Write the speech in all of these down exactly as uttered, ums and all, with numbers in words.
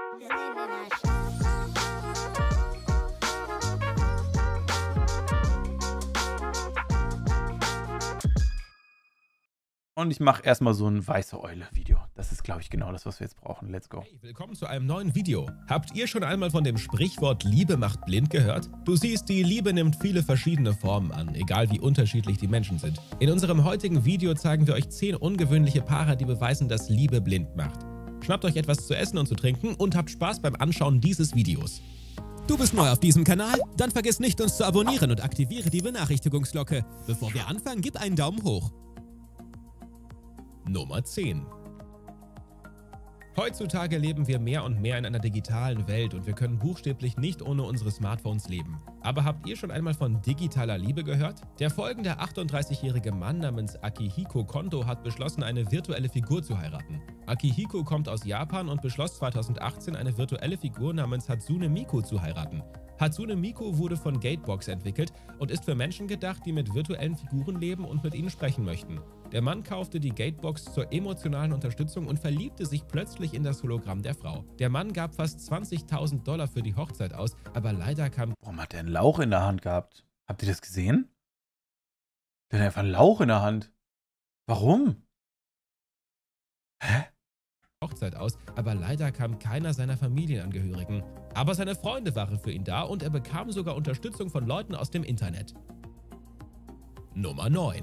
Und ich mache erstmal so ein weiße Eule-Video. Das ist, glaube ich, genau das, was wir jetzt brauchen. Let's go. Hey, willkommen zu einem neuen Video. Habt ihr schon einmal von dem Sprichwort Liebe macht blind gehört? Du siehst, die Liebe nimmt viele verschiedene Formen an, egal wie unterschiedlich die Menschen sind. In unserem heutigen Video zeigen wir euch zehn ungewöhnliche Paare, die beweisen, dass Liebe blind macht. Schnappt euch etwas zu essen und zu trinken und habt Spaß beim Anschauen dieses Videos. Du bist neu auf diesem Kanal? Dann vergiss nicht, uns zu abonnieren und aktiviere die Benachrichtigungsglocke. Bevor wir anfangen, gib einen Daumen hoch. Nummer zehn. Heutzutage leben wir mehr und mehr in einer digitalen Welt und wir können buchstäblich nicht ohne unsere Smartphones leben. Aber habt ihr schon einmal von digitaler Liebe gehört? Der folgende achtunddreißigjährige Mann namens Akihiko Kondo hat beschlossen, eine virtuelle Figur zu heiraten. Akihiko kommt aus Japan und beschloss zweitausendachtzehn, eine virtuelle Figur namens Hatsune Miku zu heiraten. Hatsune Miku wurde von Gatebox entwickelt und ist für Menschen gedacht, die mit virtuellen Figuren leben und mit ihnen sprechen möchten. Der Mann kaufte die Gatebox zur emotionalen Unterstützung und verliebte sich plötzlich in das Hologramm der Frau. Der Mann gab fast zwanzigtausend Dollar für die Hochzeit aus, aber leider kam... Warum hat der einen Lauch in der Hand gehabt? Habt ihr das gesehen? Der hat einfach einen Lauch in der Hand. Warum? Hä? Hochzeit aus, aber leider kam keiner seiner Familienangehörigen. Aber seine Freunde waren für ihn da und er bekam sogar Unterstützung von Leuten aus dem Internet. Nummer neun.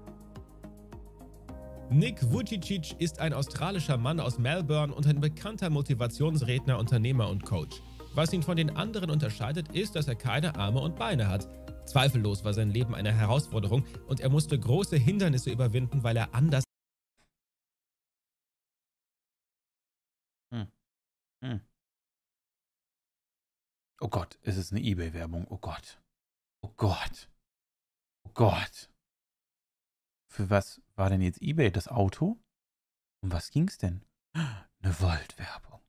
Nick Vujicic ist ein australischer Mann aus Melbourne und ein bekannter Motivationsredner, Unternehmer und Coach. Was ihn von den anderen unterscheidet, ist, dass er keine Arme und Beine hat. Zweifellos war sein Leben eine Herausforderung und er musste große Hindernisse überwinden, weil er anders Hm. Hm. Oh Gott, es ist eine eBay-Werbung. Oh Gott. Oh Gott. Oh Gott. Für was war denn jetzt eBay? Das Auto? Um was ging's denn? Eine Volt-Werbung.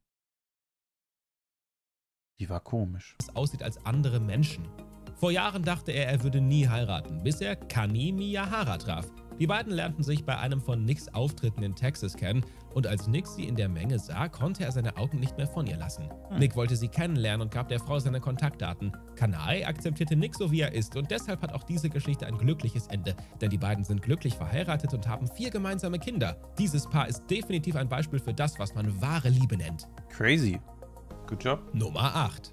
Die war komisch. aussieht als andere Menschen. Vor Jahren dachte er, er würde nie heiraten, bis er Kani Miyahara traf. Die beiden lernten sich bei einem von Nicks Auftritten in Texas kennen und als Nick sie in der Menge sah, konnte er seine Augen nicht mehr von ihr lassen. Hm. Nick wollte sie kennenlernen und gab der Frau seine Kontaktdaten. Kanai akzeptierte Nick so wie er ist und deshalb hat auch diese Geschichte ein glückliches Ende, denn die beiden sind glücklich verheiratet und haben vier gemeinsame Kinder. Dieses Paar ist definitiv ein Beispiel für das, was man wahre Liebe nennt. Crazy. Good job. Nummer acht.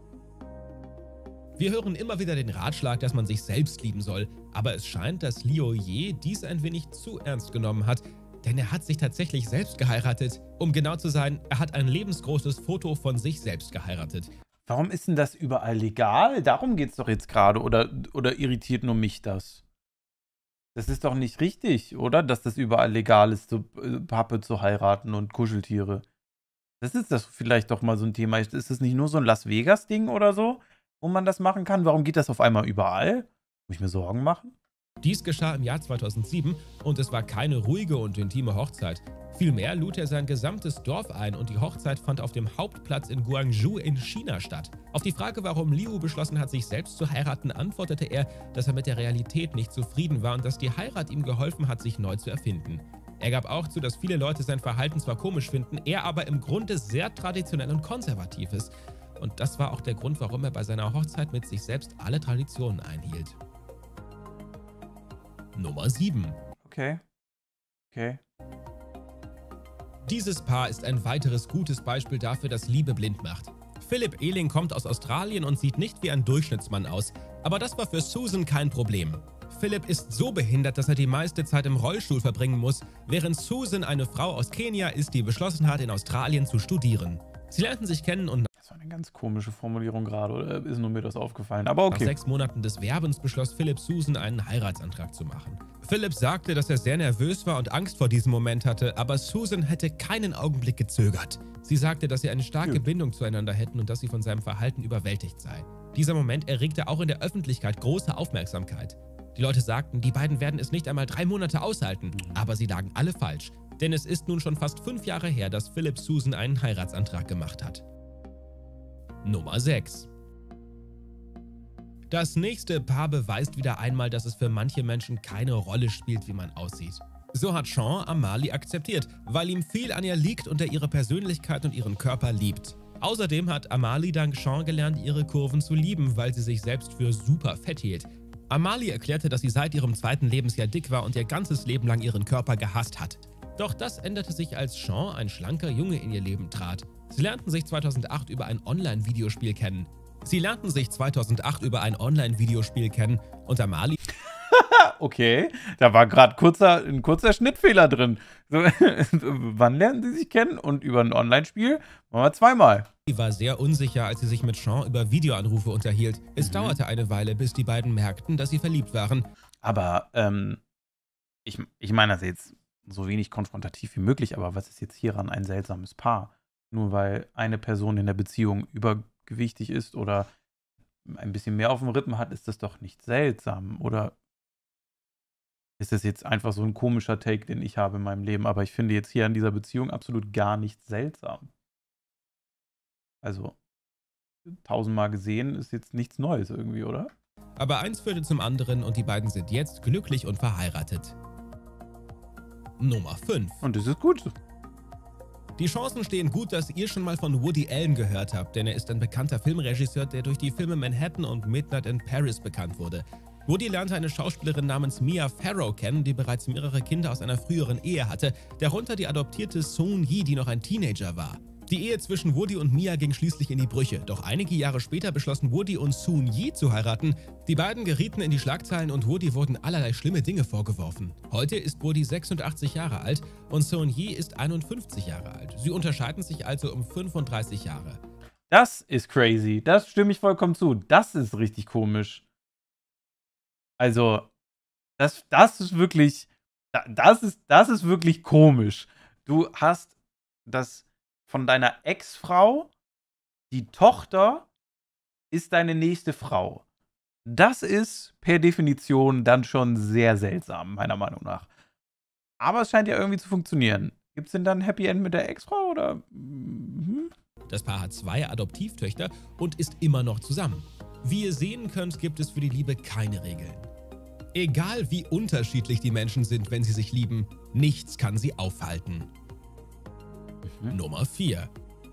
Wir hören immer wieder den Ratschlag, dass man sich selbst lieben soll, aber es scheint, dass Liu Ye dies ein wenig zu ernst genommen hat, denn er hat sich tatsächlich selbst geheiratet. Um genau zu sein, er hat ein lebensgroßes Foto von sich selbst geheiratet. Warum ist denn das überall legal? Darum geht's doch jetzt gerade. Oder, oder irritiert nur mich das? Das ist doch nicht richtig, oder? Dass das überall legal ist, so äh, Pappe zu heiraten und Kuscheltiere. Das ist das vielleicht doch mal so ein Thema. Ist das nicht nur so ein Las Vegas-Ding oder so, wo man das machen kann? Warum geht das auf einmal überall? Muss ich mir Sorgen machen? Dies geschah im Jahr zweitausendsieben und es war keine ruhige und intime Hochzeit. Vielmehr lud er sein gesamtes Dorf ein und die Hochzeit fand auf dem Hauptplatz in Guangzhou in China statt. Auf die Frage, warum Liu beschlossen hat, sich selbst zu heiraten, antwortete er, dass er mit der Realität nicht zufrieden war und dass die Heirat ihm geholfen hat, sich neu zu erfinden. Er gab auch zu, dass viele Leute sein Verhalten zwar komisch finden, er aber im Grunde sehr traditionell und konservativ ist. Und das war auch der Grund, warum er bei seiner Hochzeit mit sich selbst alle Traditionen einhielt. Nummer sieben. Okay. Okay. Dieses Paar ist ein weiteres gutes Beispiel dafür, dass Liebe blind macht. Philip Ehling kommt aus Australien und sieht nicht wie ein Durchschnittsmann aus, aber das war für Susan kein Problem. Philip ist so behindert, dass er die meiste Zeit im Rollstuhl verbringen muss, während Susan eine Frau aus Kenia ist, die beschlossen hat, in Australien zu studieren. Sie lernten sich kennen und Das war eine ganz komische Formulierung gerade, oder ist nur mir das aufgefallen? Aber okay. nach sechs Monaten des Werbens beschloss Philip Susan, einen Heiratsantrag zu machen. Philip sagte, dass er sehr nervös war und Angst vor diesem Moment hatte, aber Susan hätte keinen Augenblick gezögert. Sie sagte, dass sie eine starke Gut. Bindung zueinander hätten und dass sie von seinem Verhalten überwältigt sei. Dieser Moment erregte auch in der Öffentlichkeit große Aufmerksamkeit. Die Leute sagten, die beiden werden es nicht einmal drei Monate aushalten, aber sie lagen alle falsch. Denn es ist nun schon fast fünf Jahre her, dass Philip Susan einen Heiratsantrag gemacht hat. Nummer sechs. Das nächste Paar beweist wieder einmal, dass es für manche Menschen keine Rolle spielt, wie man aussieht. So hat Sean Amali akzeptiert, weil ihm viel an ihr liegt und er ihre Persönlichkeit und ihren Körper liebt. Außerdem hat Amalie dank Sean gelernt, ihre Kurven zu lieben, weil sie sich selbst für super fett hielt. Amalie erklärte, dass sie seit ihrem zweiten Lebensjahr dick war und ihr ganzes Leben lang ihren Körper gehasst hat. Doch das änderte sich, als Sean, ein schlanker Junge, in ihr Leben trat. Sie lernten sich zweitausendacht über ein Online-Videospiel kennen. Sie lernten sich zweitausendacht über ein Online-Videospiel kennen und Amalie... Okay, da war gerade kurzer, ein kurzer Schnittfehler drin. So, wann lernten sie sich kennen? Und über ein Online-Spiel? Machen wir zweimal. Sie war sehr unsicher, als sie sich mit Sean über Videoanrufe unterhielt. Es Mhm. dauerte eine Weile, bis die beiden merkten, dass sie verliebt waren. Aber ähm, ich, ich meine das jetzt so wenig konfrontativ wie möglich, aber was ist jetzt hieran ein seltsames Paar? Nur weil eine Person in der Beziehung übergewichtig ist oder ein bisschen mehr auf dem Rippen hat, ist das doch nicht seltsam. Oder ist das jetzt einfach so ein komischer Take, den ich habe in meinem Leben? Aber ich finde jetzt hier an dieser Beziehung absolut gar nichts seltsam. Also, tausendmal gesehen ist jetzt nichts Neues irgendwie, oder? Aber eins führte zum anderen und die beiden sind jetzt glücklich und verheiratet. Nummer fünf. Und das ist gut. Die Chancen stehen gut, dass ihr schon mal von Woody Allen gehört habt, denn er ist ein bekannter Filmregisseur, der durch die Filme Manhattan und Midnight in Paris bekannt wurde. Woody lernte eine Schauspielerin namens Mia Farrow kennen, die bereits mehrere Kinder aus einer früheren Ehe hatte, darunter die adoptierte Soon-Yi, die noch ein Teenager war. Die Ehe zwischen Woody und Mia ging schließlich in die Brüche, doch einige Jahre später beschlossen Woody und Soon-Yi zu heiraten. Die beiden gerieten in die Schlagzeilen und Woody wurden allerlei schlimme Dinge vorgeworfen. Heute ist Woody sechsundachtzig Jahre alt und Soon-Yi ist einundfünfzig Jahre alt. Sie unterscheiden sich also um fünfunddreißig Jahre. Das ist crazy. Das stimme ich vollkommen zu. Das ist richtig komisch. Also, das, das ist wirklich, das ist, das ist wirklich komisch. Du hast das von deiner Ex-Frau, die Tochter ist deine nächste Frau. Das ist per Definition dann schon sehr seltsam, meiner Meinung nach. Aber es scheint ja irgendwie zu funktionieren. Gibt es denn dann ein Happy End mit der Ex-Frau oder? Mhm. Das Paar hat zwei Adoptivtöchter und ist immer noch zusammen. Wie ihr sehen könnt, gibt es für die Liebe keine Regeln. Egal wie unterschiedlich die Menschen sind, wenn sie sich lieben, nichts kann sie aufhalten. Mhm. Nummer vier.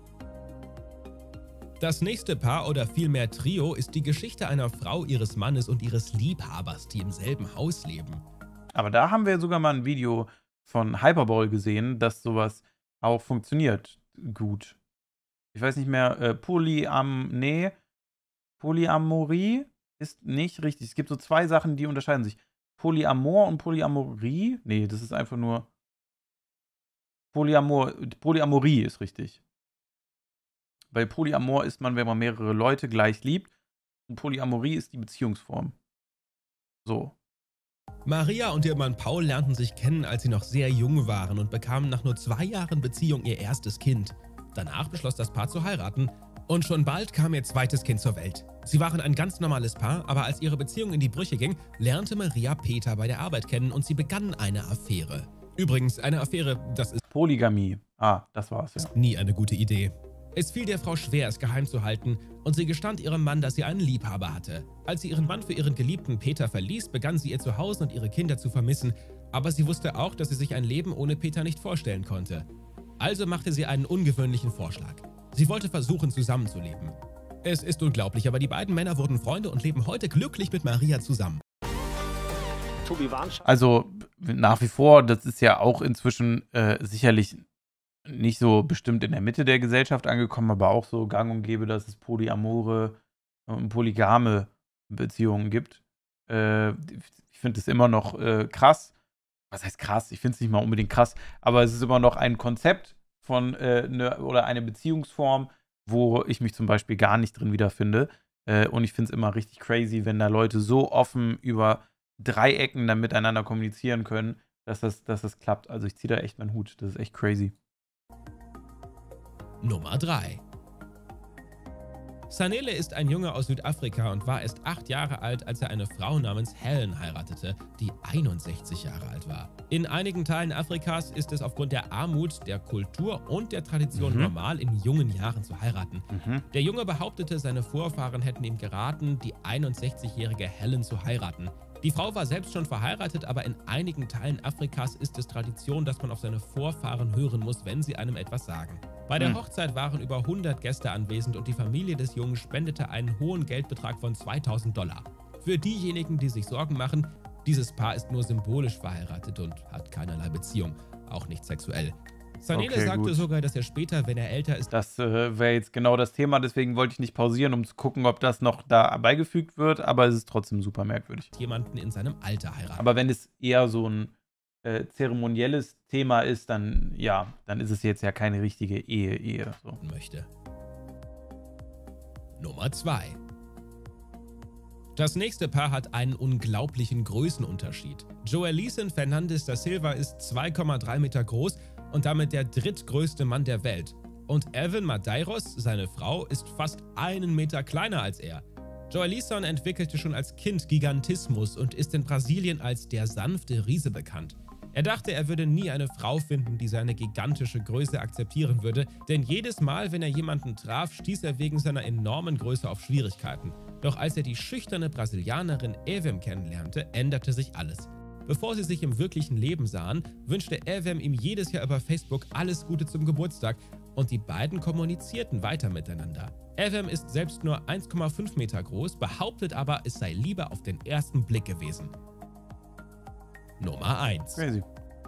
Das nächste Paar oder vielmehr Trio ist die Geschichte einer Frau, ihres Mannes und ihres Liebhabers, die im selben Haus leben. Aber da haben wir sogar mal ein Video von Hyperball gesehen, dass sowas auch funktioniert gut. Ich weiß nicht mehr, äh, Polyam, nee, Polyamorie ist nicht richtig. Es gibt so zwei Sachen, die unterscheiden sich. Polyamor und Polyamorie, nee, das ist einfach nur Polyamor, Polyamorie ist richtig. Weil Polyamor ist man, wenn man mehrere Leute gleich liebt. Und Polyamorie ist die Beziehungsform. So. Maria und ihr Mann Paul lernten sich kennen, als sie noch sehr jung waren und bekamen nach nur zwei Jahren Beziehung ihr erstes Kind. Danach beschloss das Paar zu heiraten und schon bald kam ihr zweites Kind zur Welt. Sie waren ein ganz normales Paar, aber als ihre Beziehung in die Brüche ging, lernte Maria Peter bei der Arbeit kennen und sie begannen eine Affäre. Übrigens, eine Affäre, das ist Polygamie. Ah, das war's, ja. nie eine gute Idee. Es fiel der Frau schwer, es geheim zu halten, und sie gestand ihrem Mann, dass sie einen Liebhaber hatte. Als sie ihren Mann für ihren geliebten Peter verließ, begann sie ihr Zuhause und ihre Kinder zu vermissen, aber sie wusste auch, dass sie sich ein Leben ohne Peter nicht vorstellen konnte. Also machte sie einen ungewöhnlichen Vorschlag. Sie wollte versuchen, zusammenzuleben. Es ist unglaublich, aber die beiden Männer wurden Freunde und leben heute glücklich mit Maria zusammen. Also nach wie vor, das ist ja auch inzwischen äh, sicherlich nicht so bestimmt in der Mitte der Gesellschaft angekommen, aber auch so gang und gäbe, dass es polyamore und polygame Beziehungen gibt. Äh, ich finde es immer noch äh, krass. Was heißt krass? Ich finde es nicht mal unbedingt krass, aber es ist immer noch ein Konzept von äh, ne, oder eine Beziehungsform, wo ich mich zum Beispiel gar nicht drin wiederfinde. Äh, und ich finde es immer richtig crazy, wenn da Leute so offen über Dreiecken dann miteinander kommunizieren können, dass das, dass das klappt. Also ich ziehe da echt meinen Hut. Das ist echt crazy. Nummer drei. Sanele ist ein Junge aus Südafrika und war erst acht Jahre alt, als er eine Frau namens Helen heiratete, die einundsechzig Jahre alt war. In einigen Teilen Afrikas ist es aufgrund der Armut, der Kultur und der Tradition Mhm. normal, in jungen Jahren zu heiraten. Mhm. Der Junge behauptete, seine Vorfahren hätten ihm geraten, die einundsechzigjährige Helen zu heiraten. Die Frau war selbst schon verheiratet, aber in einigen Teilen Afrikas ist es Tradition, dass man auf seine Vorfahren hören muss, wenn sie einem etwas sagen. Bei der Hm. Hochzeit waren über hundert Gäste anwesend und die Familie des Jungen spendete einen hohen Geldbetrag von zweitausend Dollar. Für diejenigen, die sich Sorgen machen, dieses Paar ist nur symbolisch verheiratet und hat keinerlei Beziehung, auch nicht sexuell. Sanele Okay, sagte gut. sogar, dass er später, wenn er älter ist, Das äh, wäre jetzt genau das Thema, deswegen wollte ich nicht pausieren, um zu gucken, ob das noch da beigefügt wird, aber es ist trotzdem super merkwürdig. jemanden in seinem Alter heiraten Aber wenn es eher so ein äh, zeremonielles Thema ist, dann ja, dann ist es jetzt ja keine richtige Ehe, Ehe. So. möchte. Nummer zwei. Das nächste Paar hat einen unglaublichen Größenunterschied. Joelison Fernandes da Silva ist zwei Komma drei Meter groß und damit der drittgrößte Mann der Welt. Und Evan Madeiros, seine Frau, ist fast einen Meter kleiner als er. Joelison entwickelte schon als Kind Gigantismus und ist in Brasilien als der sanfte Riese bekannt. Er dachte, er würde nie eine Frau finden, die seine gigantische Größe akzeptieren würde, denn jedes Mal, wenn er jemanden traf, stieß er wegen seiner enormen Größe auf Schwierigkeiten. Doch als er die schüchterne Brasilianerin Evem kennenlernte, änderte sich alles. Bevor sie sich im wirklichen Leben sahen, wünschte Evem ihm jedes Jahr über Facebook alles Gute zum Geburtstag und die beiden kommunizierten weiter miteinander. Evem ist selbst nur eins Komma fünf Meter groß, behauptet aber, es sei Liebe auf den ersten Blick gewesen. Nummer eins. Crazy.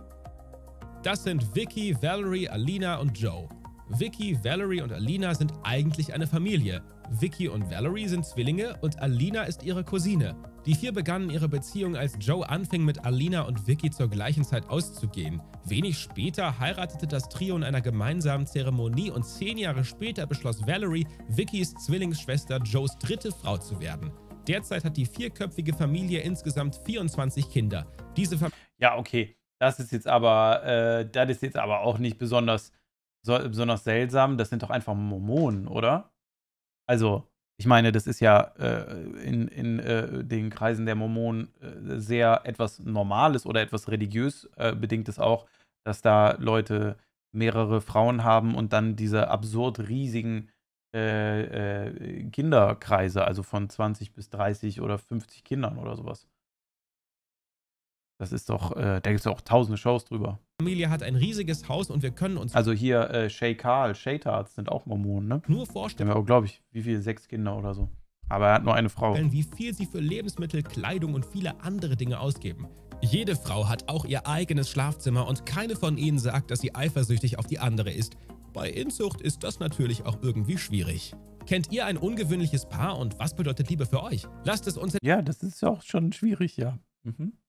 Das sind Vicky, Valerie, Alina und Joe. Vicky, Valerie und Alina sind eigentlich eine Familie. Vicky und Valerie sind Zwillinge und Alina ist ihre Cousine. Die vier begannen ihre Beziehung, als Joe anfing, mit Alina und Vicky zur gleichen Zeit auszugehen. Wenig später heiratete das Trio in einer gemeinsamen Zeremonie und zehn Jahre später beschloss Valerie, Vickys Zwillingsschwester Joes dritte Frau zu werden. Derzeit hat die vierköpfige Familie insgesamt vierundzwanzig Kinder. Diese Familie Ja, okay. Das ist jetzt aber, äh, das ist jetzt aber auch nicht besonders, so, besonders seltsam. Das sind doch einfach Mormonen, oder? Also, ich meine, das ist ja äh, in, in äh, den Kreisen der Mormonen äh, sehr etwas Normales oder etwas religiös äh, bedingtes auch, dass da Leute mehrere Frauen haben und dann diese absurd riesigen äh, äh, Kinderkreise, also von zwanzig bis dreißig oder fünfzig Kindern oder sowas. Das ist doch, äh, da gibt es auch tausende Shows drüber. hat ein riesiges Haus und wir können uns Also hier äh, Shay Carl, Shaytards sind auch Mormonen, ne? nur Der vorstellen, haben ja auch, glaube ich, wie viele? Sechs Kinder oder so. Aber er hat nur eine Frau. wie viel sie für Lebensmittel, Kleidung und viele andere Dinge ausgeben. Jede Frau hat auch ihr eigenes Schlafzimmer und keine von ihnen sagt, dass sie eifersüchtig auf die andere ist. Bei Inzucht ist das natürlich auch irgendwie schwierig. Kennt ihr ein ungewöhnliches Paar und was bedeutet Liebe für euch? Lasst es uns Ja, das ist ja auch schon schwierig, ja. Mhm.